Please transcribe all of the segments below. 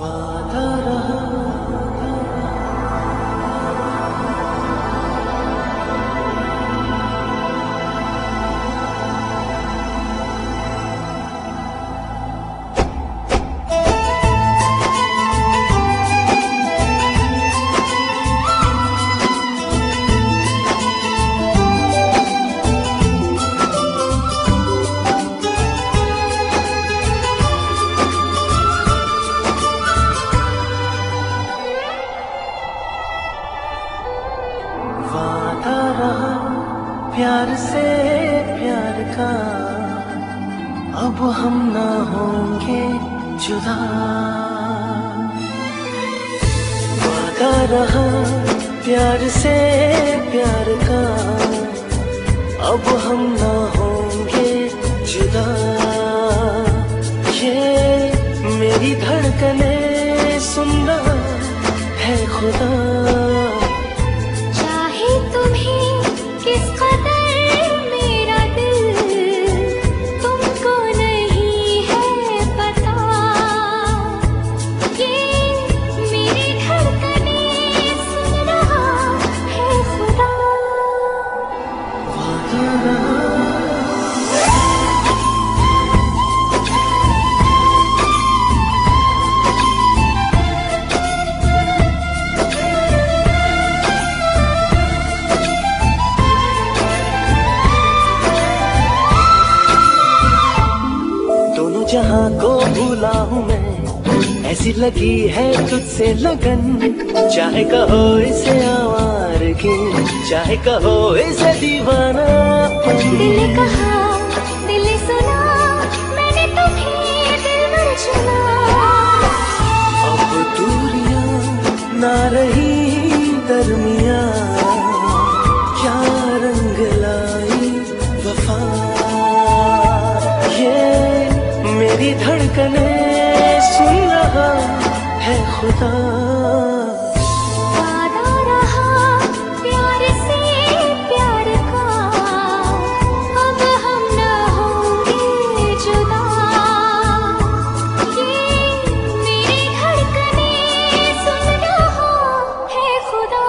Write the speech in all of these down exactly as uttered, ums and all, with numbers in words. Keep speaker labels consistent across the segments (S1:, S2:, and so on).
S1: वादा रहा वादा रहा प्यार से प्यार का, अब हम ना होंगे जुदा। वादा रहा प्यार से प्यार का, अब हम ना होंगे जुदा। ये मेरी धड़कने सुन रहा है खुदा। जहाँ को भूला हूँ मैं, ऐसी लगी है तुझसे लगन। चाहे कहो इसे आवारगी, चाहे कहो इसे दीवाना।
S2: दिल कहा दिल सुना, मैंने तुम्हें दिल में चुना।
S1: अब दूरियां ना रही दरमियां, क्या रंग लाई वफा। ये मेरी धड़कने सुन रहा है खुदा।
S2: वादा रहा प्यार से प्यार का, अब हम ना होंगे जुदा। ये मेरी धड़कने सुन रहा है खुदा।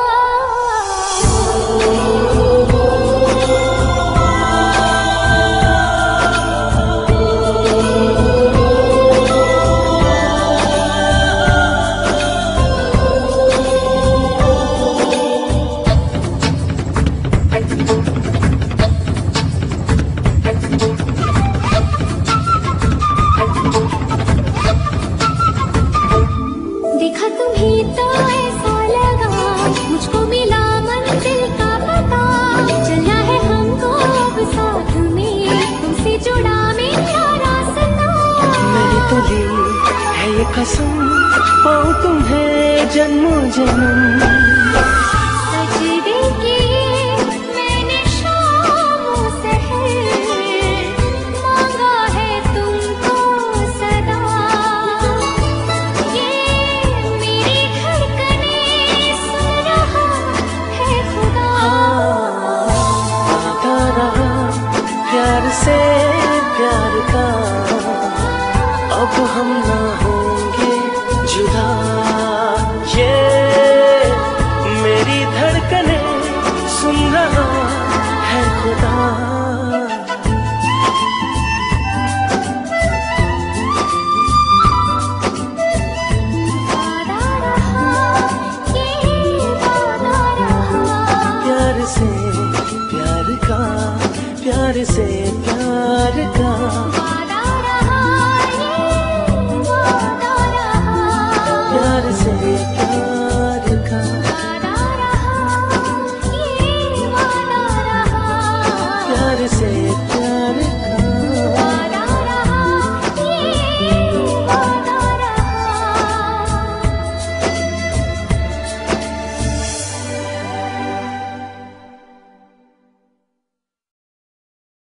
S2: देखा तुम्हें तो ऐसा लगा, मुझको मिला मंजिल का पता। चलना है हमको अब साथ में, तुमसे जुड़ा मेरा रास्ता।
S1: मैंने तो ली है ये कसम, पाऊं तुम्हें जन्मों जन्म।
S2: सजदे किए मैंने शामों सहर, मांगा है तुमको सदा। ये मेरी धड़कने सुन रहा है खुदा।
S1: वादा रहा प्यार से प्यार का, अब हम ना होंगे जुदा। ये मेरी धड़कने सुन रहा है खुदा।
S2: वादा रहा ये वादा रहा।
S1: प्यार से प्यार का, प्यार से प्यार का।